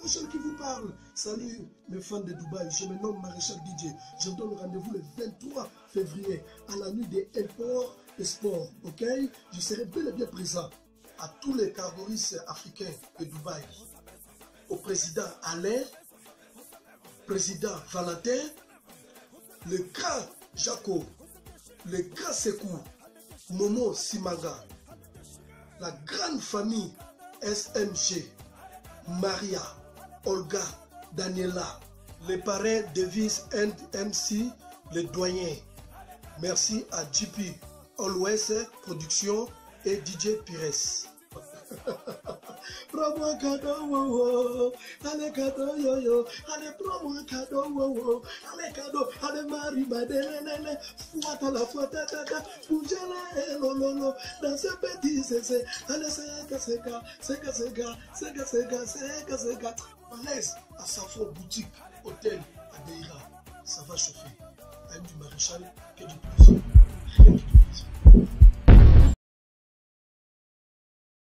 Maréchal qui vous parle. Salut mes fans de Dubaï, je me nomme Maréchal DJ. Je vous donne rendez-vous le 23 février à la nuit des Import et Sport. Ok? Je serai bel et bien présent à tous les cargoristes africains de Dubaï. Au président Alain, président Valentin, le grand Jaco, le grand Sekou, Momo Simaga, la grande famille SMG, Maria, Olga, Daniela, les parrains Davis and MC, les doyens. Merci à JP, Always Production et DJ Pires. Prends-moi un cadeau, wow, allez cadeau, yo, allez prends-moi un cadeau, wow, allez cadeau, allez mariba, lélé, fouata la fouata, bougez-la, lolo, dans ce petit cessé, allez sega, malaise à Safo boutique, hôtel, à Deira, ça va chauffer. Aime du Maréchal, que du plaisir.